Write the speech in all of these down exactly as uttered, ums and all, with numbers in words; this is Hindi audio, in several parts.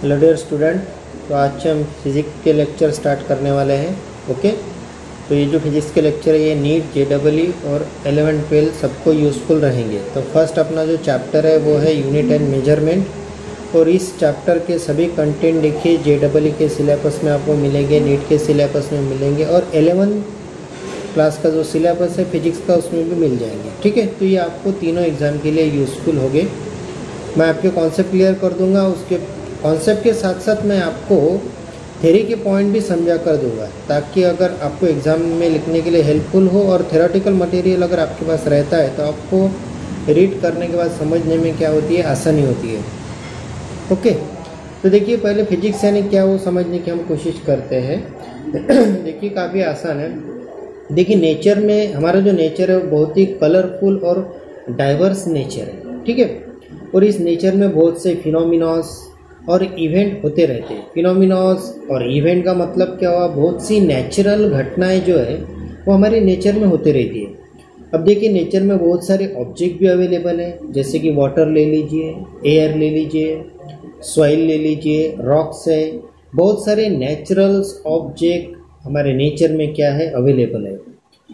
हेलो डियर स्टूडेंट, तो आज से हम फिज़िक्स के लेक्चर स्टार्ट करने वाले हैं। ओके, तो ये जो फिज़िक्स के लेक्चर है ये नीट जे डबल ई और एलेवन ट्वेल्व सबको यूज़फुल रहेंगे। तो फर्स्ट अपना जो चैप्टर है वो है यूनिट एंड मेजरमेंट, और इस चैप्टर के सभी कंटेंट देखिए जे डबल ई के सिलेबस में आपको मिलेंगे, नीट के सिलेबस में मिलेंगे, और एलेवन क्लास का जो सिलेबस है फिजिक्स का उसमें भी मिल जाएंगे। ठीक है, तो ये आपको तीनों एग्ज़ाम के लिए यूज़फुल होंगे। मैं आपके कॉन्सेप्ट क्लियर कर दूंगा, उसके कॉन्सेप्ट के साथ साथ मैं आपको थ्योरी के पॉइंट भी समझा कर दूंगा, ताकि अगर आपको एग्ज़ाम में लिखने के लिए हेल्पफुल हो। और थ्योरेटिकल मटेरियल अगर आपके पास रहता है तो आपको रीड करने के बाद समझने में क्या होती है, आसानी होती है। ओके, तो देखिए पहले फिजिक्स यानी क्या वो समझने की हम कोशिश करते हैं। देखिए काफ़ी आसान है। देखिए नेचर में हमारा जो नेचर है वो बहुत ही कलरफुल और डाइवर्स नेचर है। ठीक है, और इस नेचर में बहुत से फिनोमिनास और इवेंट होते रहते हैं। फिनोमिनास और इवेंट का मतलब क्या हुआ, बहुत सी नेचुरल घटनाएं जो है वो हमारे नेचर में होते रहती है। अब देखिए नेचर में बहुत सारे ऑब्जेक्ट भी अवेलेबल है, जैसे कि वाटर ले लीजिए, एयर ले लीजिए, सॉइल ले लीजिए, रॉक्स है। बहुत सारे नेचुरल ऑब्जेक्ट हमारे नेचर में क्या है, अवेलेबल है।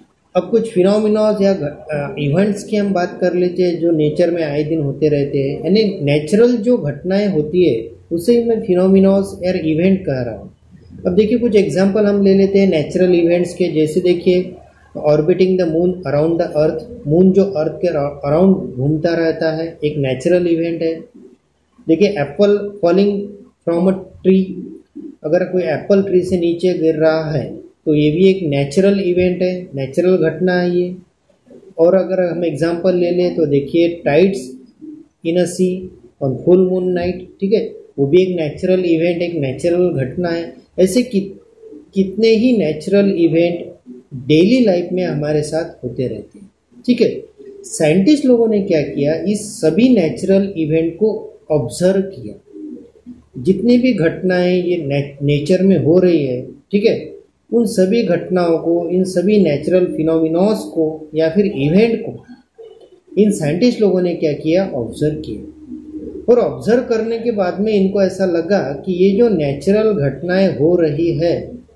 अब कुछ फिनोमिनास या इवेंट्स की हम बात कर लेते हैं जो नेचर में आए दिन होते रहते हैं, यानी नेचुरल जो घटनाएं होती है उसे मैं फिनोमिनास या इवेंट कह रहा हूँ। अब देखिए कुछ एग्जांपल हम ले लेते हैं नेचुरल इवेंट्स के, जैसे देखिए orbiting the moon around the earth. Moon जो अर्थ के अराउंड घूमता रहता है, एक नेचुरल इवेंट है। देखिए apple falling from a tree, अगर कोई एप्पल ट्री से नीचे गिर रहा है तो ये भी एक नेचुरल इवेंट है, नेचुरल घटना है ये। और अगर हम एग्जांपल ले लें तो देखिए tides in a sea on full moon night, ठीक है, वो भी एक नेचुरल इवेंट, एक नेचुरल घटना है। ऐसे कि, कितने ही नेचुरल इवेंट डेली लाइफ में हमारे साथ होते रहते हैं। ठीक है, साइंटिस्ट लोगों ने क्या किया, इस सभी नेचुरल इवेंट को ऑब्जर्व किया। जितनी भी घटनाएं ये ने, नेचर में हो रही है, ठीक है, उन सभी घटनाओं को, इन सभी नेचुरल फिनोमिनास को या फिर इवेंट को इन साइंटिस्ट लोगों ने क्या किया, ऑब्जर्व किया। और ऑब्जर्व करने के बाद में इनको ऐसा लगा कि ये जो नेचुरल घटनाएं हो रही है,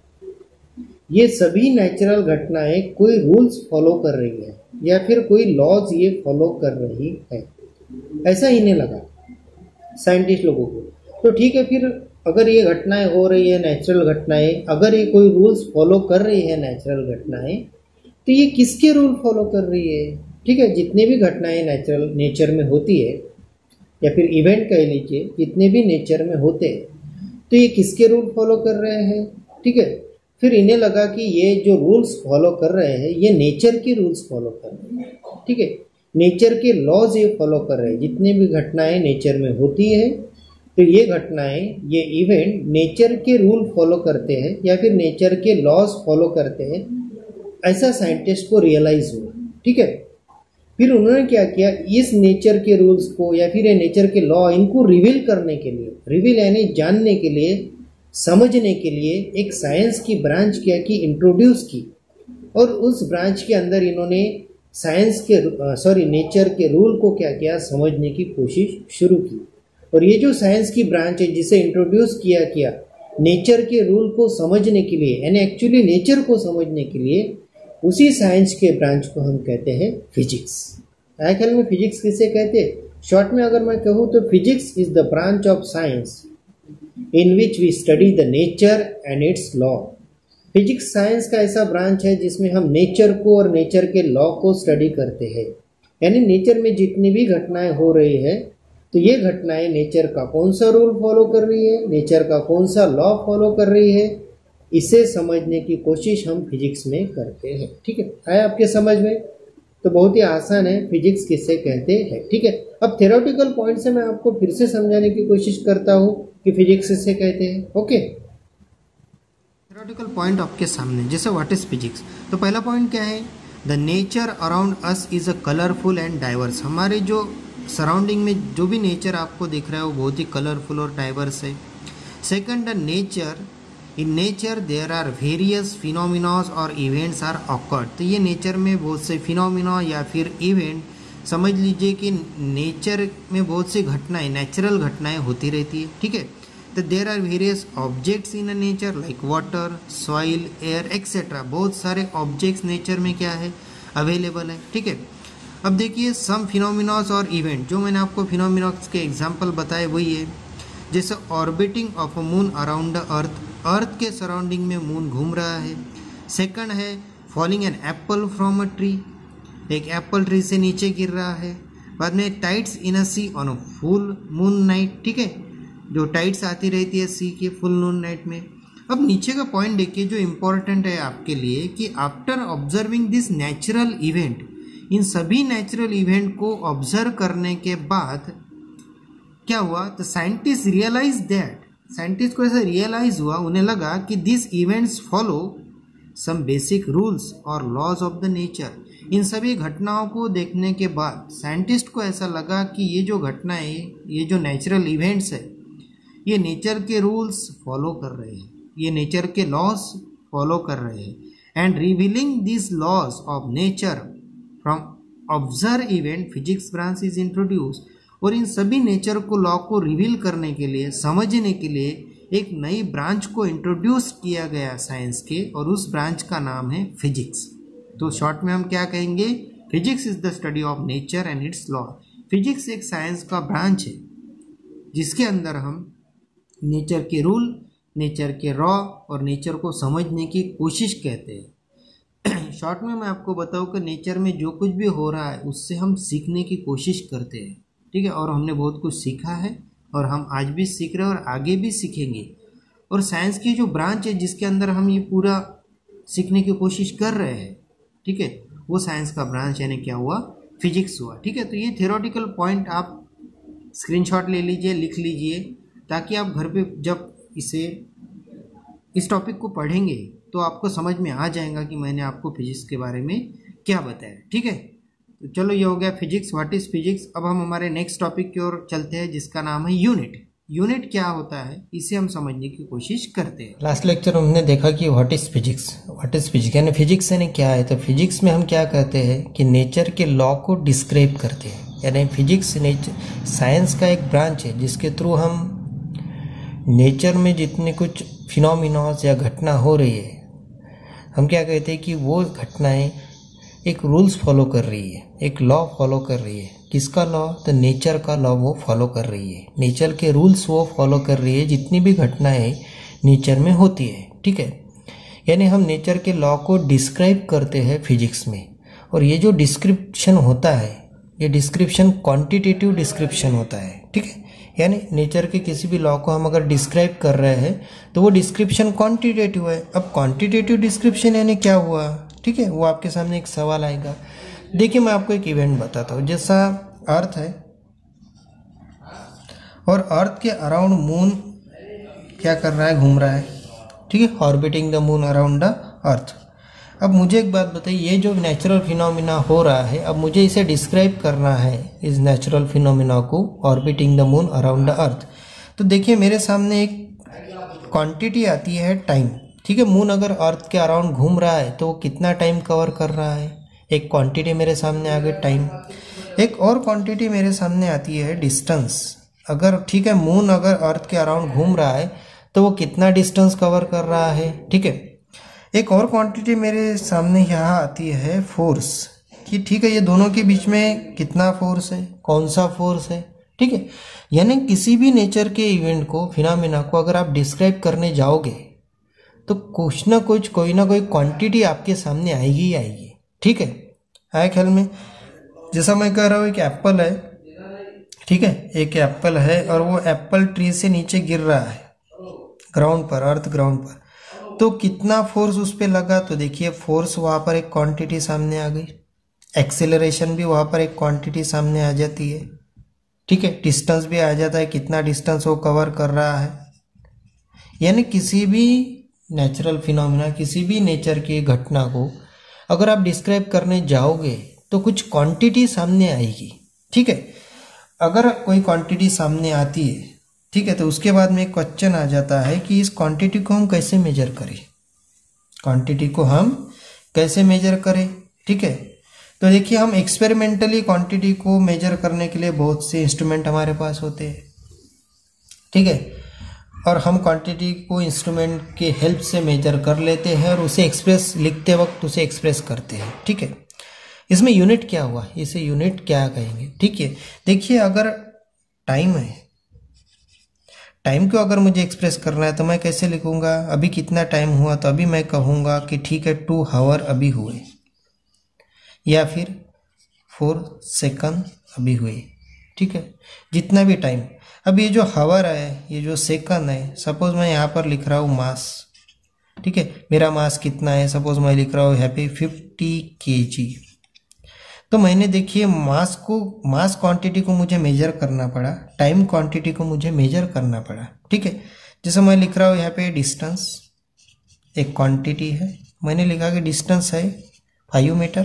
ये सभी नेचुरल घटनाएं कोई रूल्स फॉलो कर रही है या फिर कोई लॉज ये फॉलो कर रही है, ऐसा इन्हें लगा साइंटिस्ट लोगों को। तो ठीक है, फिर अगर ये घटनाएं हो रही है, नेचुरल घटनाएं, अगर ये कोई रूल्स फॉलो कर रही है नेचुरल घटनाएं, तो ये किसके रूल फॉलो कर रही है। ठीक है, जितने भी घटनाएं नेचुरल नेचर में होती है या फिर इवेंट कह लीजिए, जितने भी नेचर में होते हैं, तो ये किसके रूल फॉलो कर रहे हैं। ठीक है, फिर इन्हें लगा कि ये जो रूल्स फॉलो कर रहे हैं ये नेचर के रूल्स फॉलो कर रहे हैं। ठीक है, नेचर के लॉज ये फॉलो कर रहे हैं। जितने भी घटनाएं नेचर में होती है तो ये घटनाएं, ये इवेंट नेचर के रूल फॉलो करते हैं या फिर नेचर के लॉज फॉलो करते हैं, ऐसा साइंटिस्ट को रियलाइज हुआ। ठीक है, फिर उन्होंने क्या किया, इस नेचर के रूल्स को या फिर ये नेचर के लॉ, इनको रिवील करने के लिए, रिवील यानी जानने के लिए, समझने के लिए एक साइंस की ब्रांच किया कि इंट्रोड्यूस की। और उस ब्रांच के अंदर इन्होंने साइंस के सॉरी नेचर के रूल को क्या किया, समझने की कोशिश शुरू की। और ये जो साइंस की ब्रांच है जिसे इंट्रोड्यूस किया किया नेचर के रूल को समझने के लिए, यानी एक्चुअली नेचर को समझने के लिए, उसी साइंस के ब्रांच को हम कहते हैं फिजिक्स। आया ख्याल में फिजिक्स किसे कहते हैं? शॉर्ट में अगर मैं कहूँ तो physics is the branch of science in which we study the nature and its law. Physics science का ऐसा ब्रांच है जिसमें हम नेचर को और नेचर के लॉ को स्टडी करते हैं। यानी नेचर में जितनी भी घटनाएं हो रही है तो ये घटनाएं नेचर का कौन सा रूल फॉलो कर रही है, नेचर का कौन सा लॉ फॉलो कर रही है, इसे समझने की कोशिश हम फिजिक्स में करते हैं। ठीक है, आया आपके समझ में? तो बहुत ही आसान है, फिजिक्स किसे कहते हैं। ठीक है, अब थ्योरेटिकल पॉइंट से मैं आपको फिर से समझाने की कोशिश करता हूँ कि फिजिक्स किसे कहते हैं। ओके, थ्योरेटिकल पॉइंट आपके सामने, जैसे व्हाट इज फिजिक्स। तो पहला पॉइंट क्या है, the nature around us is a colourful and diverse. हमारे जो सराउंडिंग में जो भी नेचर आपको दिख रहा है वो बहुत ही कलरफुल और डाइवर्स है। Second, the nature, in nature there are various phenomenas और इवेंट्स आर ऑकर्ड। तो ये नेचर में बहुत से फिनोमिना या फिर इवेंट, समझ लीजिए कि नेचर में बहुत सी घटनाएं, नेचुरल घटनाएं होती रहती है। ठीक है, तो there are various objects in a nature like water, soil, air etcetera. बहुत सारे ऑब्जेक्ट्स नेचर में क्या है, अवेलेबल है। ठीक है, अब देखिए सम फिनोमिनास और इवेंट, जो मैंने आपको फिनोमिनास के एग्जाम्पल बताए वही है। जैसे orbiting of a moon around the earth, earth के सराउंडिंग में मून घूम रहा है। सेकंड है falling an apple from a tree, एक एप्पल ट्री से नीचे गिर रहा है। बाद में tides in a sea on a full moon night, ठीक है, जो टाइड्स आती रहती है सी के फुल मून नाइट में। अब नीचे का पॉइंट देखिए जो इम्पोर्टेंट है आपके लिए कि after observing this natural event, इन सभी नेचुरल इवेंट को ऑब्जर्व करने के बाद क्या हुआ, तो साइंटिस्ट रियलाइज दैट, साइंटिस्ट को ऐसा रियलाइज हुआ, उन्हें लगा कि this events follow some basic rules और लॉज ऑफ द नेचर। इन सभी घटनाओं को देखने के बाद साइंटिस्ट को ऐसा लगा कि ये जो घटनाएं, ये जो नेचुरल इवेंट्स है, ये नेचर के रूल्स फॉलो कर रहे हैं, ये नेचर के लॉज फॉलो कर रहे हैं। And revealing this laws of nature from observe event physics branch is introduce. और इन सभी नेचर को लॉ को रिवील करने के लिए, समझने के लिए एक नई ब्रांच को इंट्रोड्यूस किया गया साइंस के, और उस ब्रांच का नाम है फिजिक्स। तो शॉर्ट में हम क्या कहेंगे, physics is the study of nature and its law. Physics एक साइंस का ब्रांच है जिसके अंदर हम नेचर के रूल, नेचर के लॉ और नेचर को समझने की कोशिश कहते हैं। शॉर्ट में मैं आपको बताऊं कि नेचर में जो कुछ भी हो रहा है उससे हम सीखने की कोशिश करते हैं, ठीक है, और हमने बहुत कुछ सीखा है और हम आज भी सीख रहे हैं और आगे भी सीखेंगे। और साइंस की जो ब्रांच है जिसके अंदर हम ये पूरा सीखने की कोशिश कर रहे हैं, ठीक है, वो साइंस का ब्रांच यानी क्या हुआ, फिजिक्स हुआ। ठीक है, तो ये थियोरेटिकल पॉइंट आप स्क्रीनशॉट ले लीजिए, लिख लीजिए, ताकि आप घर पे जब इसे इस टॉपिक को पढ़ेंगे तो आपको समझ में आ जाएगा कि मैंने आपको फिजिक्स के बारे में क्या बताया। ठीक है, तो चलो ये हो गया फिजिक्स, व्हाट इज फिजिक्स। अब हम हमारे नेक्स्ट टॉपिक की ओर चलते हैं जिसका नाम है यूनिट। यूनिट क्या होता है इसे हम समझने की कोशिश करते हैं। लास्ट लेक्चर हमने देखा कि what is physics, what is physics यानी फिजिक्स यानी क्या है। तो फिजिक्स में हम क्या कहते हैं कि नेचर के लॉ को डिस्क्राइब करते हैं, यानी फिजिक्स नेचर साइंस का एक ब्रांच है जिसके थ्रू हम नेचर में जितने कुछ फिनोमिनास या घटना हो रही है, हम क्या कहते हैं कि वो घटनाएं एक रूल्स फॉलो कर रही है, एक लॉ फॉलो कर रही है। किसका लॉ, तो नेचर का लॉ वो फॉलो कर रही है, नेचर के रूल्स वो फॉलो कर रही है, जितनी भी घटनाएं नेचर में होती है। ठीक है, यानी हम नेचर के लॉ को डिस्क्राइब करते हैं फिजिक्स में। और ये जो डिस्क्रिप्शन होता है, ये डिस्क्रिप्शन क्वांटिटेटिव डिस्क्रिप्शन होता है। ठीक है, यानी नेचर के किसी भी लॉ को हम अगर डिस्क्राइब कर रहे हैं तो वो डिस्क्रिप्शन क्वांटिटेटिव है। अब क्वांटिटेटिव डिस्क्रिप्शन यानी क्या हुआ, ठीक है, वो आपके सामने एक सवाल आएगा। देखिए मैं आपको एक इवेंट बताता हूँ। जैसा अर्थ है और अर्थ के अराउंड मून क्या कर रहा है, घूम रहा है, ठीक है, orbiting the moon around the earth. अब मुझे एक बात बताइए, ये जो नेचुरल फिनोमिना हो रहा है, अब मुझे इसे डिस्क्राइब करना है, इस नेचुरल फिनोमिना को, orbiting the moon around the earth. तो देखिए मेरे सामने एक क्वांटिटी आती है टाइम। ठीक है, मून अगर अर्थ के अराउंड घूम रहा है तो वो कितना टाइम कवर कर रहा है, एक क्वांटिटी मेरे सामने आ गई टाइम। एक और क्वांटिटी मेरे सामने आती है डिस्टेंस। अगर ठीक है मून अगर अर्थ के अराउंड घूम रहा है तो वो कितना डिस्टेंस कवर कर रहा है। ठीक है, एक और क्वांटिटी मेरे सामने यहाँ आती है फोर्स, कि ठीक है ये दोनों के बीच में कितना फोर्स है, कौन सा फोर्स है। ठीक है, यानी किसी भी नेचर के इवेंट को, फिनोमिना को अगर आप डिस्क्राइब करने जाओगे तो कुछ ना कुछ, कोई ना कोई क्वांटिटी आपके सामने आएगी ही आएगी। ठीक है, आया ख्याल में। जैसा मैं कह रहा हूँ एक एप्पल है, ठीक है, एक एप्पल है और वो एप्पल ट्री से नीचे गिर रहा है ग्राउंड पर, अर्थ ग्राउंड पर, तो कितना फोर्स उस पर लगा, तो देखिए फोर्स वहाँ पर एक क्वांटिटी सामने आ गई, एक्सेलरेशन भी वहाँ पर एक क्वांटिटी सामने आ जाती है। ठीक है, डिस्टेंस भी आ जाता है, कितना डिस्टेंस वो कवर कर रहा है। यानी किसी भी नेचुरल फिनोमिना, किसी भी नेचर की घटना को अगर आप डिस्क्राइब करने जाओगे तो कुछ क्वांटिटी सामने आएगी। ठीक है, अगर कोई क्वांटिटी सामने आती है, ठीक है, तो उसके बाद में एक क्वेश्चन आ जाता है कि इस क्वांटिटी को हम कैसे मेजर करें, क्वांटिटी को हम कैसे मेजर करें। ठीक है, तो देखिए हम एक्सपेरिमेंटली क्वांटिटी को मेजर करने के लिए बहुत से इंस्ट्रूमेंट हमारे पास होते हैं। ठीक है, और हम क्वांटिटी को इंस्ट्रूमेंट के हेल्प से मेजर कर लेते हैं और उसे एक्सप्रेस लिखते वक्त उसे एक्सप्रेस करते हैं। ठीक है, इसमें यूनिट क्या हुआ, इसे यूनिट क्या कहेंगे। ठीक है, देखिए अगर टाइम है, टाइम को अगर मुझे एक्सप्रेस करना है तो मैं कैसे लिखूंगा, अभी कितना टाइम हुआ, तो अभी मैं कहूँगा कि ठीक है टू हावर अभी हुए, या फिर फोर सेकंड अभी हुए। ठीक है, जितना भी टाइम। अब ये जो हावर है, ये जो सेकंड है, सपोज मैं यहाँ पर लिख रहा हूँ मास। ठीक है, मेरा मास कितना है, सपोज मैं लिख रहा हूँ यहाँ पे फिफ्टी के जी। तो मैंने देखिए मास को, मास क्वांटिटी को मुझे मेजर करना पड़ा, टाइम क्वांटिटी को मुझे मेजर करना पड़ा। ठीक है, जैसे मैं लिख रहा हूँ यहाँ पे डिस्टेंस, एक क्वांटिटी है, मैंने लिखा कि डिस्टेंस है फाइव मीटर।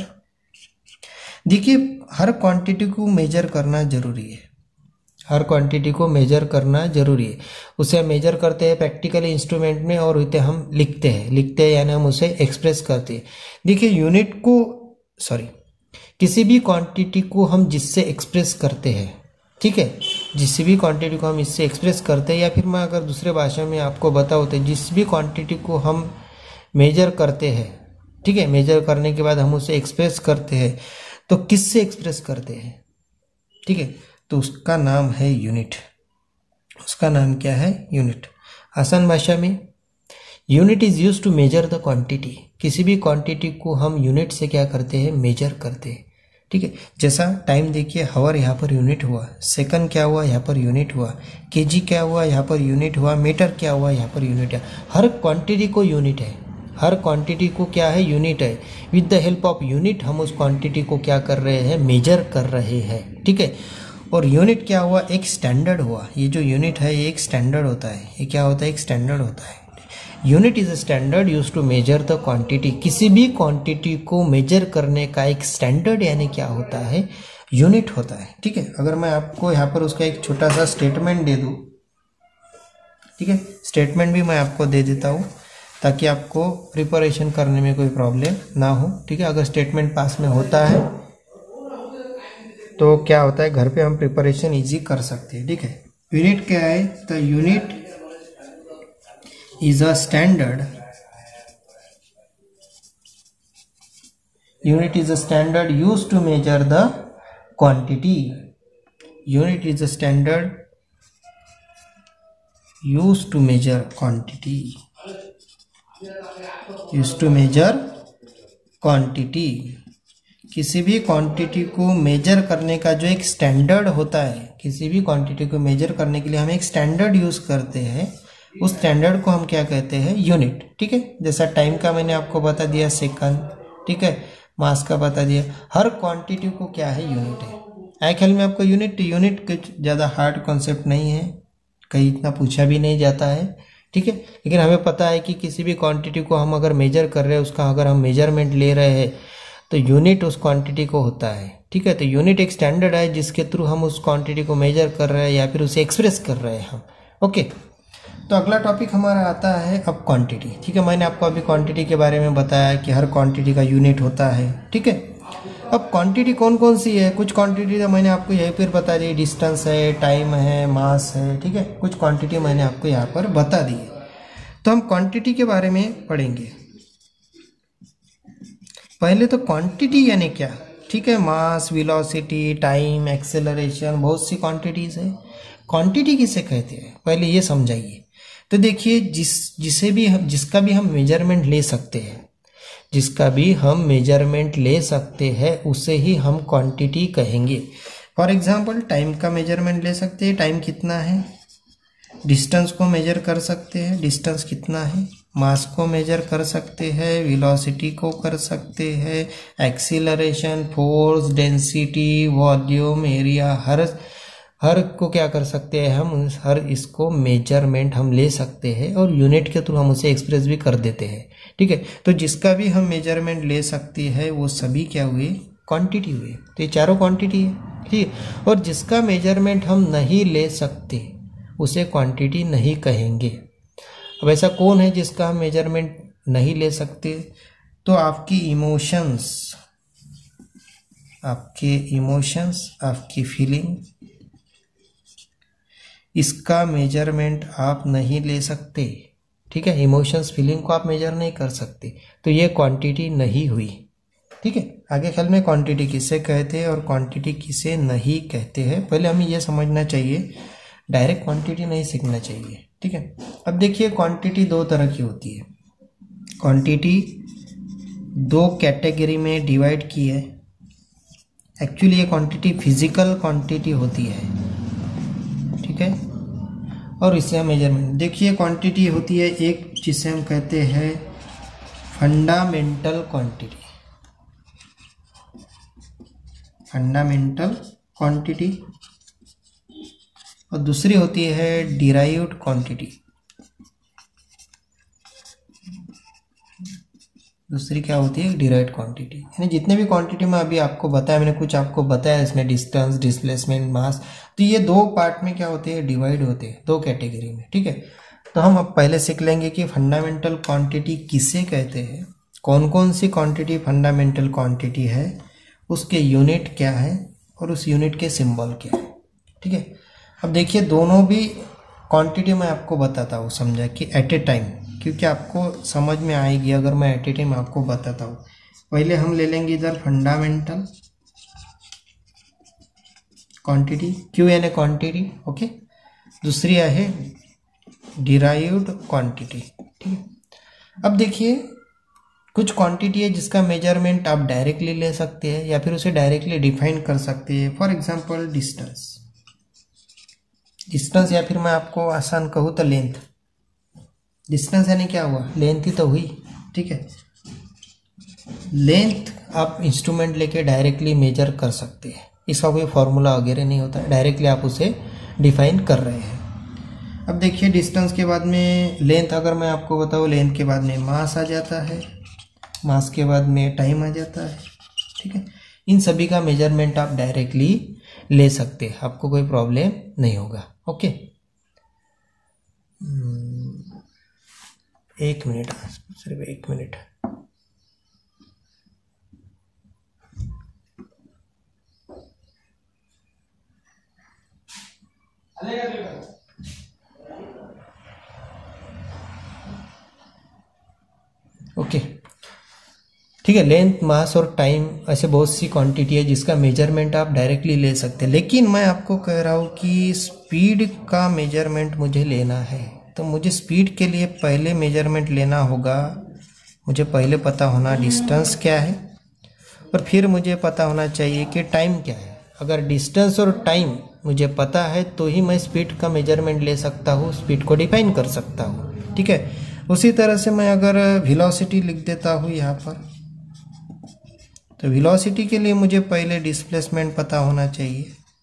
देखिए हर क्वांटिटी को मेजर करना जरूरी है, हर क्वांटिटी को मेजर करना जरूरी है। उसे हम मेजर करते हैं प्रैक्टिकली इंस्ट्रूमेंट में, और उसे हम लिखते हैं, लिखते हैं यानी हम उसे एक्सप्रेस करते हैं। देखिए यूनिट को, सॉरी किसी भी क्वांटिटी को हम जिससे एक्सप्रेस करते हैं, ठीक है, जिस भी क्वांटिटी को हम इससे एक्सप्रेस करते हैं, या फिर मैं अगर दूसरे भाषा में आपको बताऊँ तो जिस भी क्वांटिटी को हम मेजर करते हैं, ठीक है, मेजर करने के बाद हम उसे एक्सप्रेस करते हैं, तो किससे एक्सप्रेस करते हैं, ठीक है, तो उसका नाम है यूनिट। उसका नाम क्या है, यूनिट। आसान भाषा में unit is use to measure the quantity. किसी भी क्वांटिटी को हम यूनिट से क्या करते हैं, मेजर करते हैं। ठीक है, जैसा टाइम देखिए, हावर यहाँ पर यूनिट हुआ, सेकंड क्या हुआ, यहाँ पर यूनिट हुआ, केजी क्या हुआ, यहाँ पर यूनिट हुआ, मीटर क्या हुआ, यहाँ पर यूनिट है। हर क्वांटिटी को यूनिट है, हर क्वांटिटी को क्या है, यूनिट है। With the help of unit हम उस क्वांटिटी को क्या कर रहे हैं, मेजर कर रहे हैं। ठीक है, और यूनिट क्या हुआ, एक स्टैंडर्ड हुआ। ये जो यूनिट है ये एक स्टैंडर्ड होता है। ये क्या होता है, एक स्टैंडर्ड होता है। Unit is a standard use to measure the quantity. किसी भी क्वांटिटी को मेजर करने का एक स्टैंडर्ड यानी क्या होता है, यूनिट होता है। ठीक है, अगर मैं आपको यहाँ पर उसका एक छोटा सा स्टेटमेंट दे दूँ, ठीक है, स्टेटमेंट भी मैं आपको दे देता हूँ ताकि आपको प्रिपरेशन करने में कोई प्रॉब्लम ना हो। ठीक है, अगर स्टेटमेंट पास में होता है तो क्या होता है, घर पे हम प्रिपरेशन इजी कर सकते हैं। ठीक है, यूनिट क्या है, तो unit is a standard unit is a standard used to measure the quantity. Unit is a standard used to measure quantity, used to measure quantity। किसी भी क्वांटिटी को मेजर करने का जो एक स्टैंडर्ड होता है, किसी भी क्वांटिटी को मेजर करने के लिए हम एक स्टैंडर्ड यूज करते हैं, उस स्टैंडर्ड को हम क्या कहते हैं, यूनिट। ठीक है, जैसा टाइम का मैंने आपको बता दिया, सेकंड। ठीक है, मास का बता दिया। हर क्वांटिटी को क्या है, यूनिट है। आए ख्याल में आपको यूनिट यूनिट कुछ ज़्यादा हार्ड कॉन्सेप्ट नहीं है, कहीं इतना पूछा भी नहीं जाता है। ठीक है, लेकिन हमें पता है कि किसी भी क्वांटिटी को हम अगर मेजर कर रहे हैं, उसका अगर हम मेजरमेंट ले रहे हैं तो यूनिट उस क्वांटिटी को होता है। ठीक है, तो यूनिट एक स्टैंडर्ड है जिसके थ्रू हम उस क्वांटिटी को मेजर कर रहे हैं या फिर उसे एक्सप्रेस कर रहे हैं हम। ओके, तो अगला टॉपिक हमारा आता है अब क्वांटिटी। ठीक है, मैंने आपको अभी क्वांटिटी के बारे में बताया कि हर क्वांटिटी का यूनिट होता है। ठीक है, अब क्वांटिटी कौन कौन सी है, कुछ क्वांटिटी तो मैंने आपको यहीं पर बता दी, डिस्टेंस है, टाइम है, मास है। ठीक है, कुछ क्वांटिटी मैंने आपको यहाँ पर बता दी है। तो हम क्वांटिटी के बारे में पढ़ेंगे। पहले तो क्वांटिटी यानी क्या, ठीक है, मास, वेलोसिटी, टाइम, एक्सेलरेशन, बहुत सी क्वांटिटीज है। क्वांटिटी किसे कहते हैं, पहले ये समझाइए। तो देखिए, जिस जिसे भी हम जिसका भी हम मेजरमेंट ले सकते हैं, जिसका भी हम मेजरमेंट ले सकते हैं उसे ही हम क्वांटिटी कहेंगे। फॉर एग्जांपल टाइम का मेजरमेंट ले सकते हैं, टाइम कितना है। डिस्टेंस को मेजर कर सकते हैं, डिस्टेंस कितना है। मास को मेजर कर सकते हैं, वेलोसिटी को कर सकते हैं, acceleration, force, density, volume, area, हर हर को क्या कर सकते हैं हम, हर इसको मेजरमेंट हम ले सकते हैं और यूनिट के थ्रू हम उसे एक्सप्रेस भी कर देते हैं। ठीक है, तो जिसका भी हम मेजरमेंट ले सकते हैं वो सभी क्या हुए, क्वांटिटी हुए। तो ये चारों क्वांटिटी है। ठीक है, और जिसका मेजरमेंट हम नहीं ले सकते उसे क्वांटिटी नहीं कहेंगे। अब ऐसा कौन है जिसका हम मेजरमेंट नहीं ले सकते, तो आपकी इमोशंस, आपके इमोशंस, आपकी फीलिंग, इसका मेजरमेंट आप नहीं ले सकते, ठीक है। इमोशंस फीलिंग को आप मेजर नहीं कर सकते, तो ये क्वांटिटी नहीं हुई, ठीक है। आगे ख्याल में क्वांटिटी किसे कहते हैं और क्वांटिटी किसे नहीं कहते हैं, पहले हमें ये समझना चाहिए, डायरेक्ट क्वांटिटी नहीं सीखना चाहिए, ठीक है। अब देखिए क्वांटिटी दो तरह की होती है। क्वांटिटी दो कैटेगरी में डिवाइड की है। एक्चुअली ये क्वांटिटी फिजिकल क्वांटिटी होती है, ठीक है, और इससे हम मेजरमेंट, देखिए क्वांटिटी होती है एक जिसे हम कहते हैं फंडामेंटल क्वांटिटी, फंडामेंटल क्वांटिटी, और दूसरी होती है डिराइव्ड क्वांटिटी। दूसरी क्या होती है, डिराइव्ड क्वांटिटी। यानी जितने भी क्वांटिटी में अभी आपको बताया, मैंने कुछ आपको बताया इसमें, डिस्टेंस, डिस्प्लेसमेंट, मास, तो ये दो पार्ट में क्या होते हैं, डिवाइड होते हैं दो कैटेगरी में, ठीक है। तो हम अब पहले सीख लेंगे कि फंडामेंटल क्वांटिटी किसे कहते हैं, कौन कौन सी क्वांटिटी फंडामेंटल क्वांटिटी है, उसके यूनिट क्या है और उस यूनिट के सिंबल क्या है, ठीक है। अब देखिए दोनों भी क्वांटिटी मैं आपको बताता हूँ, समझा कि एट ए टाइम, क्योंकि आपको समझ में आएगी अगर मैं एट ए टाइम आपको बताता हूँ। पहले हम ले लेंगे इधर फंडामेंटल क्वांटिटी, क्यू यानी क्वांटिटी, ओके। दूसरी है डिराइव्ड क्वांटिटी, ठीक है। अब देखिए कुछ क्वांटिटी है जिसका मेजरमेंट आप डायरेक्टली ले सकते हैं या फिर उसे डायरेक्टली डिफाइन कर सकते हैं। फॉर एग्जांपल डिस्टेंस, डिस्टेंस या फिर मैं आपको आसान कहूँ तो लेंथ। डिस्टेंस यानी क्या हुआ, लेंथ ही तो हुई, ठीक है। लेंथ आप इंस्ट्रूमेंट लेके डायरेक्टली मेजर कर सकते हैं, इसका कोई फॉर्मूला वगैरह नहीं होता, डायरेक्टली आप उसे डिफाइन कर रहे हैं। अब देखिए डिस्टेंस के बाद में लेंथ, अगर मैं आपको बताऊँ, लेंथ के बाद में मास आ जाता है, मास के बाद में टाइम आ जाता है, ठीक है। इन सभी का मेजरमेंट आप डायरेक्टली ले सकते हैं, आपको कोई प्रॉब्लम नहीं होगा, ओके। एक मिनट, सिर्फ एक मिनट। ओके, ठीक है। लेंथ, मास और टाइम ऐसे बहुत सी क्वांटिटी है जिसका मेजरमेंट आप डायरेक्टली ले सकते हैं, लेकिन मैं आपको कह रहा हूँ कि स्पीड का मेजरमेंट मुझे लेना है, तो मुझे स्पीड के लिए पहले मेजरमेंट लेना होगा। मुझे पहले पता होना डिस्टेंस क्या है और फिर मुझे पता होना चाहिए कि टाइम क्या है। अगर डिस्टेंस और टाइम मुझे पता है तो ही मैं स्पीड का मेजरमेंट ले सकता हूँ, स्पीड को डिफाइन कर सकता हूँ, ठीक है। उसी तरह से मैं अगर वेलोसिटी लिख देता हूँ यहाँ पर, तो वेलोसिटी के लिए मुझे पहले डिस्प्लेसमेंट पता होना चाहिए,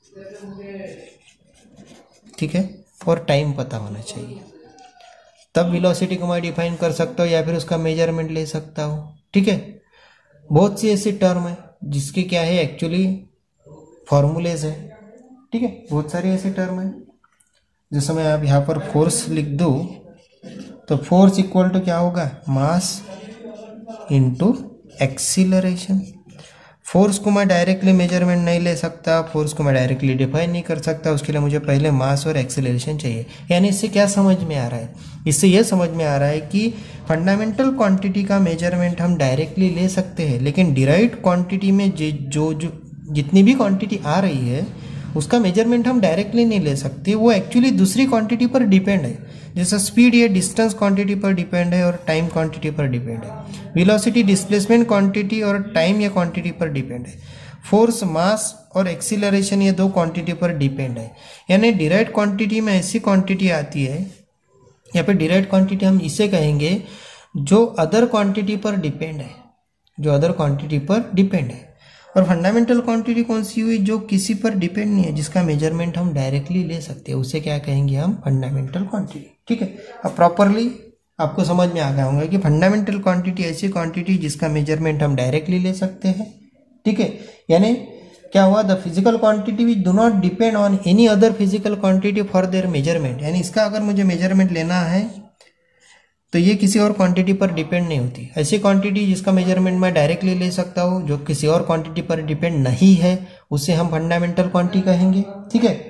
ठीक है, और टाइम पता होना चाहिए, तब वेलोसिटी को मैं डिफाइन कर सकता हूँ या फिर उसका मेजरमेंट ले सकता हूँ, ठीक है। बहुत सी ऐसी टर्म है जिसके क्या है एक्चुअली फॉर्मूलेज है, ठीक है, बहुत सारी ऐसी टर्म है। जैसे मैं अब यहाँ पर फोर्स लिख दूँ तो फोर्स इक्वल टू क्या होगा, मास इनटू एक्सीलरेशन। फोर्स को मैं डायरेक्टली मेजरमेंट नहीं ले सकता, फोर्स को मैं डायरेक्टली डिफाइन नहीं कर सकता, उसके लिए मुझे पहले मास और एक्सीलरेशन चाहिए। यानी इससे क्या समझ में आ रहा है, इससे यह समझ में आ रहा है कि फंडामेंटल क्वांटिटी का मेजरमेंट हम डायरेक्टली ले सकते हैं, लेकिन डिराइव्ड क्वांटिटी में जो जो जितनी भी क्वांटिटी आ रही है उसका मेजरमेंट हम डायरेक्टली नहीं ले सकते, वो एक्चुअली दूसरी क्वांटिटी पर डिपेंड है। जैसे स्पीड ये डिस्टेंस क्वांटिटी पर डिपेंड है और टाइम क्वांटिटी पर डिपेंड है। वेलोसिटी डिस्प्लेसमेंट क्वांटिटी और टाइम या क्वांटिटी पर डिपेंड है। फोर्स, मास और एक्सीलरेशन ये दो क्वांटिटी पर डिपेंड है। यानी डिराइव्ड क्वांटिटी में ऐसी क्वांटिटी आती है, या फिर डिराइव्ड क्वांटिटी हम इसे कहेंगे जो अदर क्वांटिटी पर डिपेंड है, जो अदर क्वांटिटी पर डिपेंड है। और फंडामेंटल क्वांटिटी कौन सी हुई, जो किसी पर डिपेंड नहीं है, जिसका मेजरमेंट हम डायरेक्टली ले सकते हैं, उसे क्या कहेंगे हम, फंडामेंटल क्वांटिटी, ठीक है। अब प्रॉपरली आपको समझ में आ गया होगा कि फंडामेंटल क्वांटिटी ऐसी क्वांटिटी जिसका मेजरमेंट हम डायरेक्टली ले सकते हैं, ठीक है। यानी क्या हुआ, the physical quantity which do not depend on any other physical quantity for their measurement. यानी इसका अगर मुझे मेजरमेंट लेना है तो ये किसी और क्वांटिटी पर डिपेंड नहीं होती। ऐसी क्वांटिटी जिसका मेजरमेंट मैं डायरेक्टली ले सकता हूँ, जो किसी और क्वांटिटी पर डिपेंड नहीं है, उसे हम फंडामेंटल क्वांटिटी कहेंगे, ठीक है।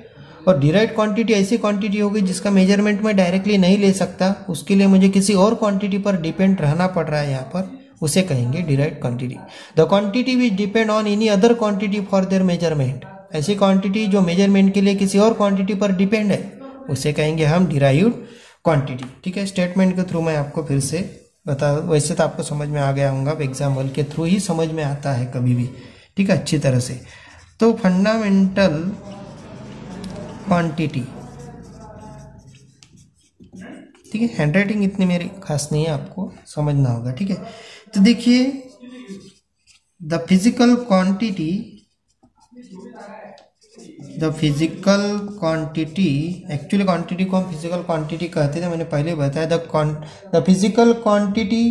और डिराइव्ड क्वांटिटी ऐसी क्वांटिटी होगी जिसका मेजरमेंट मैं डायरेक्टली नहीं ले सकता, उसके लिए मुझे किसी और क्वांटिटी पर डिपेंड रहना पड़ रहा है यहाँ पर, उसे कहेंगे derived quantity. The quantity which depend on any other quantity for their measurement, ऐसी क्वांटिटी जो मेजरमेंट के लिए किसी और क्वांटिटी पर डिपेंड है उसे कहेंगे हम डिराइव्ड क्वांटिटी। ठीक है, स्टेटमेंट के थ्रू मैं आपको फिर से बता, वैसे तो आपको समझ में आ गया होगा, एग्जाम्पल के थ्रू ही समझ में आता है कभी भी। ठीक है, अच्छी तरह से। तो फंडामेंटल क्वांटिटी, ठीक है, हैंडराइटिंग इतनी मेरी खास नहीं है, आपको समझना होगा। ठीक है, तो देखिए the physical quantity, the physical quantity, actually quantity को हम फिजिकल क्वांटिटी कहते थे, मैंने पहले बताया। The the physical quantity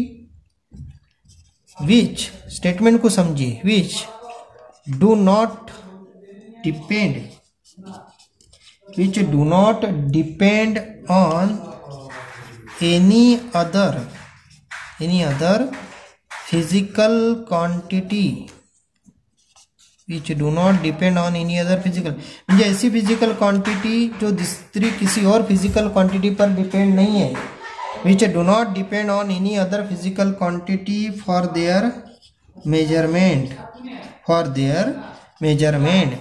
which, statement को समझिए, which do not depend, which do not depend on any other any other physical quantity, which do not depend on any other physical, म्हणजे ऐसी फिजिकल क्वांटिटी जो दूसरी किसी और फिजिकल क्वांटिटी पर डिपेंड नहीं है, which do not depend on any other physical quantity for their measurement, for their measurement।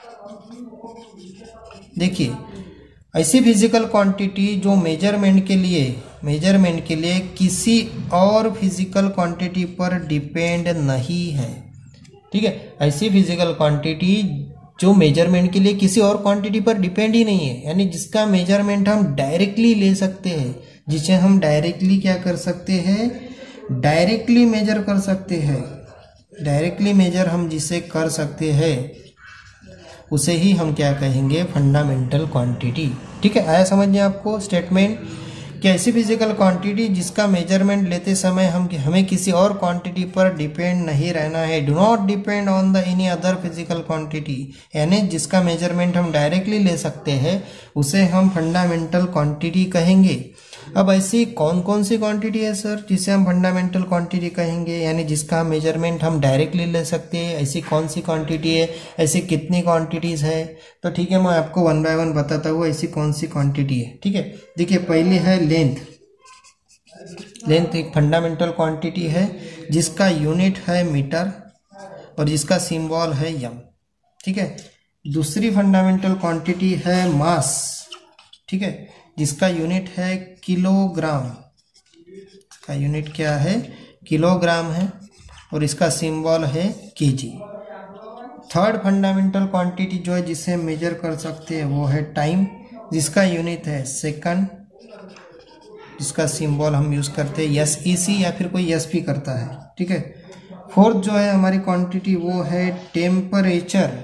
देखिए ऐसी फिजिकल क्वांटिटी जो मेजरमेंट के लिए मेजरमेंट के लिए किसी और फिजिकल क्वांटिटी पर डिपेंड नहीं है। ठीक है, ऐसी फिजिकल क्वांटिटी जो मेजरमेंट के लिए किसी और क्वांटिटी पर डिपेंड ही नहीं है, यानी जिसका मेजरमेंट हम डायरेक्टली ले सकते हैं, जिसे हम डायरेक्टली क्या कर सकते हैं, डायरेक्टली मेजर कर सकते हैं। डायरेक्टली मेजर हम जिसे कर सकते हैं उसे ही हम क्या कहेंगे, फंडामेंटल क्वांटिटी। ठीक है, आया समझ में आपको स्टेटमेंट, कि ऐसी फिजिकल क्वांटिटी जिसका मेजरमेंट लेते समय हम हमें किसी और क्वांटिटी पर डिपेंड नहीं रहना है, do not depend on the any other physical quantity, यानी जिसका मेजरमेंट हम डायरेक्टली ले सकते हैं उसे हम फंडामेंटल क्वांटिटी कहेंगे। अब ऐसी कौन कौन सी क्वांटिटी है सर जिसे हम फंडामेंटल क्वांटिटी कहेंगे, यानी जिसका मेजरमेंट हम डायरेक्टली ले सकते हैं, ऐसी कौन सी क्वांटिटी है, ऐसी कितनी क्वांटिटीज है? तो ठीक है, मैं आपको वन बाय वन बताता हूँ ऐसी कौन सी क्वांटिटी है। ठीक है, देखिए पहली है लेंथ। लेंथ एक फंडामेंटल क्वांटिटी है जिसका यूनिट है मीटर और जिसका सिंबल है एम। ठीक है, दूसरी फंडामेंटल क्वांटिटी है मास। ठीक है, जिसका यूनिट है किलोग्राम, इसका यूनिट क्या है, किलोग्राम है और इसका सिंबल है केजी। थर्ड फंडामेंटल क्वांटिटी जो है जिसे मेजर कर सकते हैं वो है टाइम, जिसका यूनिट है सेकंड, जिसका सिंबल हम यूज करते हैं एस ई सी या फिर कोई एस भी करता है। ठीक है, फोर्थ जो है हमारी क्वांटिटी वो है टेम्परेचर।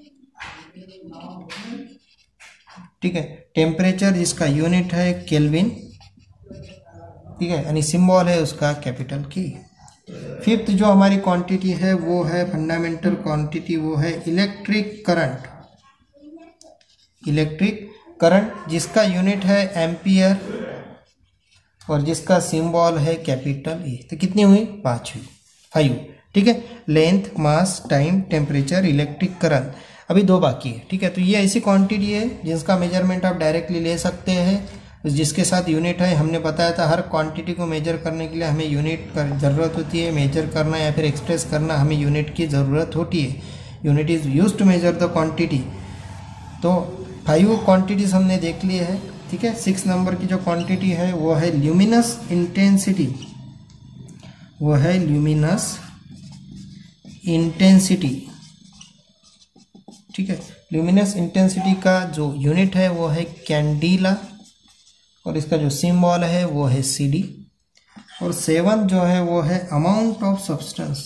ठीक है, टेम्परेचर जिसका यूनिट है केल्विन। ठीक है, यानी सिंबल है उसका कैपिटल की। फिफ्थ जो हमारी क्वांटिटी है वो है फंडामेंटल क्वांटिटी, वो है इलेक्ट्रिक करंट। इलेक्ट्रिक करंट जिसका यूनिट है एम्पियर और जिसका सिंबल है कैपिटल ई। तो कितनी हुई, पांच हुई, फाइव। ठीक है, length, mass, time, temperature, electric current, अभी दो बाकी है। ठीक है, तो ये ऐसी क्वांटिटी है जिसका मेजरमेंट आप डायरेक्टली ले सकते हैं, जिसके साथ यूनिट है। हमने बताया था हर क्वांटिटी को मेजर करने के लिए हमें यूनिट की ज़रूरत होती है, मेजर करना या फिर एक्सप्रेस करना हमें यूनिट की ज़रूरत होती है। Unit is used to measure the quantity. तो फाइव क्वांटिटीज हमने देख ली है। ठीक है, सिक्स नंबर की जो क्वांटिटी है वो है ल्यूमिनस इंटेंसिटी, वो है ल्यूमिनस इंटेंसिटी। ठीक है, ल्यूमिनस इंटेंसिटी का जो यूनिट है वो है कैंडीला और इसका जो सिंबल है वो है सी डी। और सेवन जो है वो है amount of substance,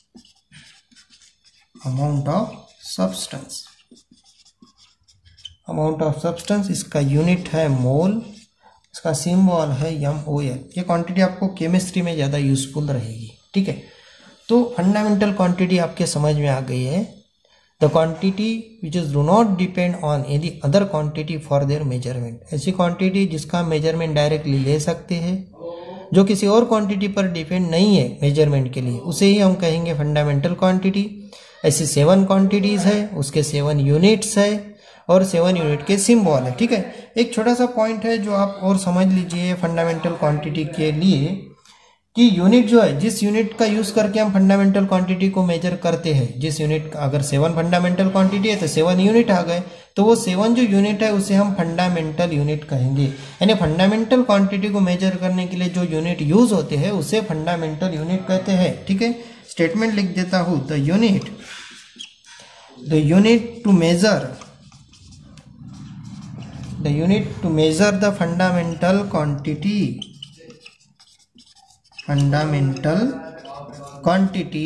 amount of substance, amount of substance, इसका यूनिट है मोल, इसका सिंबल है एम ओ एल। ये क्वांटिटी आपको केमिस्ट्री में ज़्यादा यूजफुल रहेगी। ठीक है, तो फंडामेंटल क्वांटिटी आपके समझ में आ गई है। The quantity which is do not depend on any other quantity for their measurement, ऐसी क्वांटिटी जिसका मेजरमेंट डायरेक्टली ले सकते हैं, जो किसी और क्वांटिटी पर डिपेंड नहीं है मेजरमेंट के लिए, उसे ही हम कहेंगे फंडामेंटल क्वांटिटी। ऐसी सेवन क्वांटिटीज है, उसके सेवन यूनिट्स है और सेवन यूनिट के सिंबल है। ठीक है, एक छोटा सा पॉइंट है जो आप और समझ लीजिए फंडामेंटल क्वांटिटी के लिए कि यूनिट जो है, जिस यूनिट का यूज करके हम फंडामेंटल क्वांटिटी को मेजर करते हैं, जिस यूनिट अगर सेवन फंडामेंटल क्वांटिटी है तो सेवन यूनिट आ गए, तो वो सेवन जो यूनिट है उसे हम फंडामेंटल यूनिट कहेंगे। यानी फंडामेंटल क्वांटिटी को मेजर करने के लिए जो यूनिट यूज होते हैं उसे फंडामेंटल यूनिट कहते हैं। ठीक है, स्टेटमेंट लिख देता हूं, the unit the unit to measure the unit to measure the fundamental quantity fundamental quantity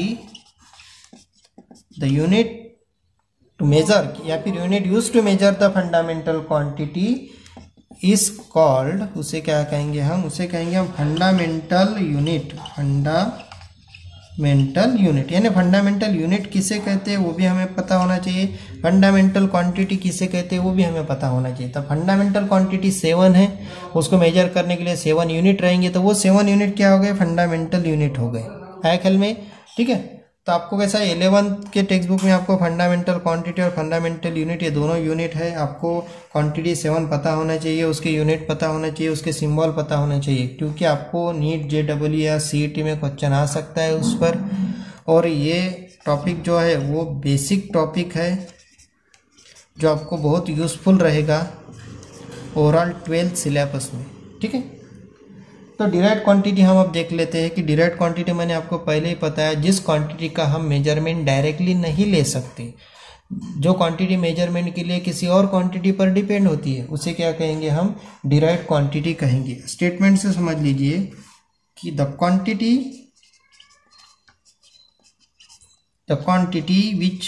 the unit to measure या फिर unit used to measure the fundamental quantity is called, उसे क्या कहेंगे हम, उसे कहेंगे हम फंडामेंटल यूनिट। फंडामेंटल यूनिट यानी फंडामेंटल यूनिट किसे कहते हैं वो भी हमें पता होना चाहिए, फंडामेंटल क्वांटिटी किसे कहते हैं वो भी हमें पता होना चाहिए। तो फंडामेंटल क्वांटिटी सेवन है, उसको मेजर करने के लिए सेवन यूनिट रहेंगे, तो वो सेवन यूनिट क्या हो गए, फंडामेंटल यूनिट हो गए। आया ख्याल में? ठीक है, तो आपको कैसा इलेवंथ के टेक्स्ट बुक में आपको फंडामेंटल क्वांटिटी और फंडामेंटल यूनिट ये दोनों यूनिट है। आपको क्वांटिटी सेवन पता होना चाहिए, उसके यूनिट पता होना चाहिए, उसके सिंबल पता होना चाहिए, क्योंकि आपको नीट जे डब्ल्यू या सी ई टी में क्वेश्चन आ सकता है उस पर। और ये टॉपिक जो है वो बेसिक टॉपिक है जो आपको बहुत यूज़फुल रहेगा ओवरऑल ट्वेल्थ सिलेबस में। ठीक है, तो डिराइव्ड क्वांटिटी हम अब देख लेते हैं कि डिराइव्ड क्वांटिटी मैंने आपको पहले ही बताया, जिस क्वांटिटी का हम मेजरमेंट डायरेक्टली नहीं ले सकते, जो क्वांटिटी मेजरमेंट के लिए किसी और क्वांटिटी पर डिपेंड होती है, उसे क्या कहेंगे हम, डिराइव्ड क्वांटिटी कहेंगे। स्टेटमेंट से समझ लीजिए कि the quantity the quantity which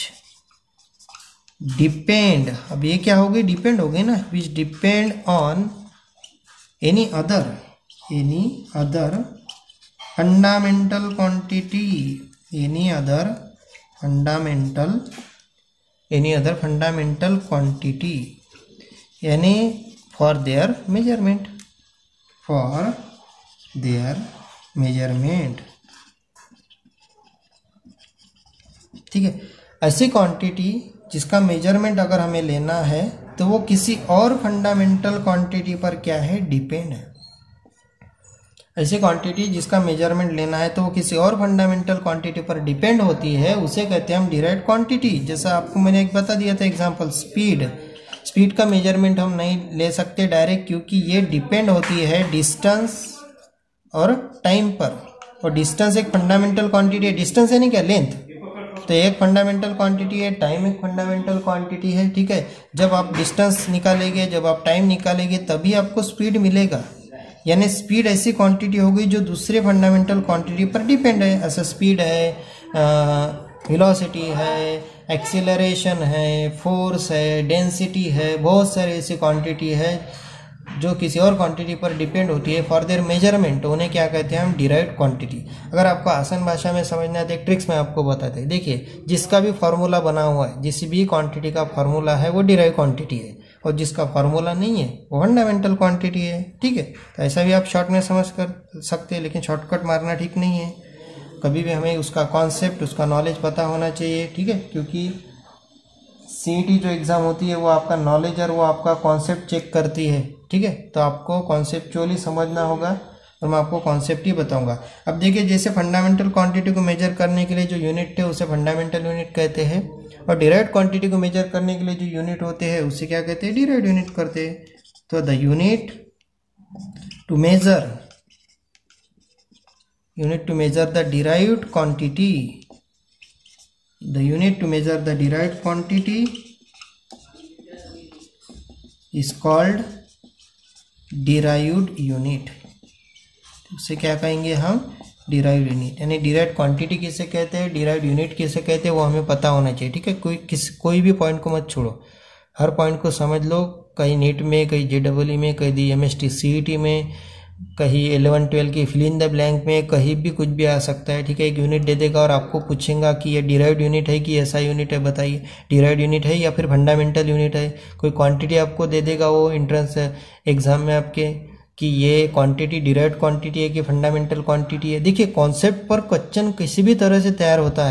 depend, अब ये क्या हो गई, डिपेंड हो गई ना, which depend on any other any other fundamental quantity any other fundamental any other fundamental quantity यानी for their measurement for their measurement। ठीक है, ऐसी क्वांटिटी जिसका मेजरमेंट अगर हमें लेना है तो वो किसी और फंडामेंटल क्वांटिटी पर क्या है, डिपेंड है। ऐसी क्वांटिटी जिसका मेजरमेंट लेना है तो वो किसी और फंडामेंटल क्वांटिटी पर डिपेंड होती है, उसे कहते हैं हम डिराइव्ड क्वांटिटी। जैसा आपको मैंने एक बता दिया था एग्जांपल, स्पीड स्पीड का मेजरमेंट हम नहीं ले सकते डायरेक्ट, क्योंकि ये डिपेंड होती है डिस्टेंस और टाइम पर, और डिस्टेंस एक फंडामेंटल क्वांटिटी है। डिस्टेंस यानी क्या, लेंथ, तो एक फंडामेंटल क्वांटिटी है, टाइम एक फंडामेंटल क्वांटिटी है। ठीक है, जब आप डिस्टेंस निकालेंगे, जब आप टाइम निकालेंगे, तभी आपको स्पीड मिलेगा। यानी स्पीड ऐसी क्वांटिटी हो गई जो दूसरे फंडामेंटल क्वांटिटी पर डिपेंड है। ऐसा स्पीड है, वेलोसिटी है, एक्सीलरेशन है, फोर्स है, डेंसिटी है, बहुत सारी ऐसी क्वांटिटी है जो किसी और क्वांटिटी पर डिपेंड होती है। फॉर देयर मेजरमेंट उन्हें क्या कहते हैं हम, डिराइव्ड क्वांटिटी। अगर आपको आसान भाषा में समझना है तो एक ट्रिक्स में आपको बताते हैं। देखिए, जिसका भी फार्मूला बना हुआ है, जिस भी क्वांटिटी का फार्मूला है वो डिराइव्ड क्वांटिटी है, और जिसका फार्मूला नहीं है वो फंडामेंटल क्वांटिटी है। ठीक है, तो ऐसा भी आप शॉर्ट में समझ कर सकते हैं, लेकिन शॉर्टकट मारना ठीक नहीं है। कभी भी हमें उसका कॉन्सेप्ट, उसका नॉलेज पता होना चाहिए। ठीक है, क्योंकि सीईटी जो एग्ज़ाम होती है वो आपका नॉलेज और वो आपका कॉन्सेप्ट चेक करती है। ठीक है, तो आपको कॉन्सेप्चुअली समझना होगा और मैं आपको कॉन्सेप्ट ही बताऊंगा। अब देखिए, जैसे फंडामेंटल क्वांटिटी को मेजर करने के लिए जो यूनिट है उसे फंडामेंटल यूनिट कहते हैं, और डिराइव्ड क्वांटिटी को मेजर करने के लिए जो यूनिट होते हैं उसे क्या कहते हैं, डिराइव्ड यूनिट करते हैं। तो the unit to measure unit to measure the derived quantity the unit to measure the derived quantity is called derived unit। उसे क्या कहेंगे हम, derived unit। यानी derived quantity किसे कहते हैं, derived unit किसे कहते हैं, वो हमें पता होना चाहिए। ठीक है, कोई किस कोई भी पॉइंट को मत छोड़ो, हर पॉइंट को समझ लो। कहीं नीट में, कहीं जे डबल ई में, कहीं M S T C E T में, कहीं इलेवन ट्वेल्व की फिल इन द ब्लैंक में, कहीं भी कुछ भी आ सकता है। ठीक है, एक यूनिट दे देगा और आपको पूछेगा कि ये डिराइव्ड यूनिट है कि ऐसा यूनिट है, बताइए डिराइव्ड यूनिट है या फिर फंडामेंटल यूनिट है। कोई क्वांटिटी आपको दे देगा वो एंट्रेंस एग्जाम में आपके, कि ये क्वांटिटी डिराइव्ड क्वांटिटी है कि फंडामेंटल क्वांटिटी है। देखिए, कॉन्सेप्ट पर क्वेश्चन किसी भी तरह से तैयार होता है,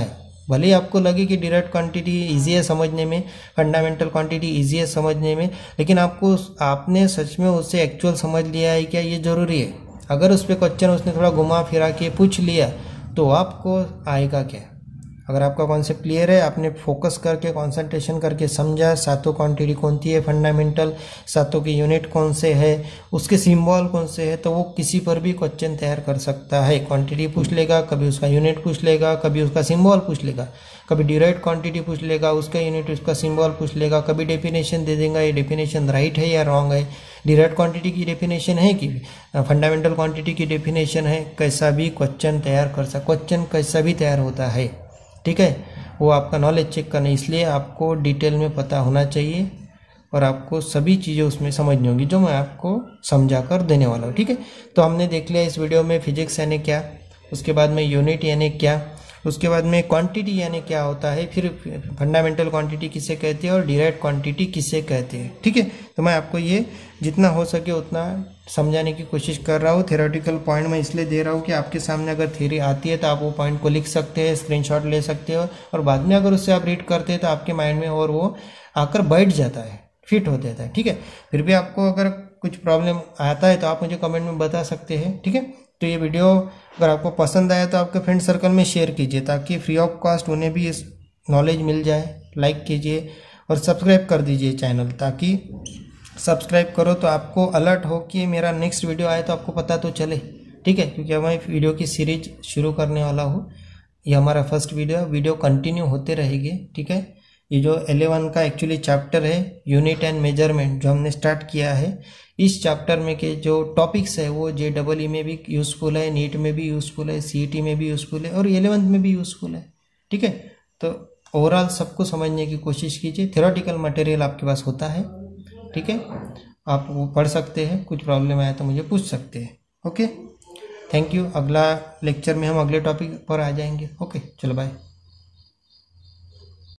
भले ही आपको लगे कि डायरेक्ट क्वांटिटी इजी है समझने में, फंडामेंटल क्वांटिटी इजी है समझने में, लेकिन आपको आपने सच में उससे एक्चुअल समझ लिया है क्या, ये ज़रूरी है। अगर उस पर क्वेश्चन उसने थोड़ा घुमा फिरा के पूछ लिया तो आपको आएगा क्या। अगर आपका कॉन्सेप्ट क्लियर है, आपने फोकस करके कंसंट्रेशन करके समझा सातों क्वांटिटी कौन सी है फंडामेंटल, सातों की यूनिट कौन से है, उसके सिंबल कौन से है, तो वो किसी पर भी क्वेश्चन तैयार कर सकता है। क्वांटिटी पूछ लेगा, कभी उसका यूनिट पूछ लेगा, कभी उसका सिंबल पूछ लेगा, कभी डिराइव्ड क्वांटिटी पूछ लेगा, उसका यूनिट उसका सिंबल पूछ लेगा, कभी डेफिनेशन दे देगा, ये डेफिनेशन राइट है या रॉन्ग है, डिराइव्ड क्वांटिटी की डेफिनेशन है कि फंडामेंटल क्वांटिटी की डेफिनेशन है, कैसा भी क्वेश्चन तैयार कर सकता, क्वेश्चन कैसा भी तैयार होता है, ठीक है। वो आपका नॉलेज चेक करना, इसलिए आपको डिटेल में पता होना चाहिए और आपको सभी चीज़ें उसमें समझनी होगी जो मैं आपको समझा कर देने वाला हूँ, ठीक है। तो हमने देख लिया इस वीडियो में फिजिक्स यानी क्या, उसके बाद में यूनिट यानी क्या, उसके बाद में क्वांटिटी यानी क्या होता है, फिर फंडामेंटल क्वांटिटी किसे कहते हैं और डिराइव्ड क्वांटिटी किसे कहते हैं, ठीक है। तो मैं आपको ये जितना हो सके उतना समझाने की कोशिश कर रहा हूँ। थ्योरेटिकल पॉइंट मैं इसलिए दे रहा हूँ कि आपके सामने अगर थ्योरी आती है तो आप वो पॉइंट को लिख सकते हैं, स्क्रीनशॉट ले सकते हो, और बाद में अगर उससे आप रीड करते हैं तो आपके माइंड में और वो आकर बैठ जाता है, फिट हो जाता है, ठीक है। फिर भी आपको अगर कुछ प्रॉब्लम आता है तो आप मुझे कमेंट में बता सकते हैं, ठीक है। तो ये वीडियो अगर आपको पसंद आया तो आपके फ्रेंड सर्कल में शेयर कीजिए ताकि फ्री ऑफ कॉस्ट उन्हें भी इस नॉलेज मिल जाए। लाइक कीजिए और सब्सक्राइब कर दीजिए चैनल, ताकि सब्सक्राइब करो तो आपको अलर्ट हो कि मेरा नेक्स्ट वीडियो आए तो आपको पता तो चले, ठीक है। क्योंकि मैं वीडियो की सीरीज शुरू करने वाला हूँ, ये हमारा फर्स्ट वीडियो वीडियो कंटिन्यू होते रहेगी, ठीक है। ये जो इलेवन का एक्चुअली चैप्टर है यूनिट एंड मेजरमेंट जो हमने स्टार्ट किया है, इस चैप्टर में के जो टॉपिक्स है वो जे डबल ई में भी यूज़फुल है, नीट में भी यूज़फुल है, सी ई टी में भी यूज़फुल है और इलेवंथ में भी यूज़फुल है, ठीक है। तो ओवरऑल सबको समझने की कोशिश कीजिए। थ्योरेटिकल मटेरियल आपके पास होता है, ठीक है, आप वो पढ़ सकते हैं, कुछ प्रॉब्लम आया तो मुझे पूछ सकते हैं, ओके। Thank you. अगला लेक्चर में हम अगले टॉपिक पर आ जाएंगे, ओके। चलो बाय।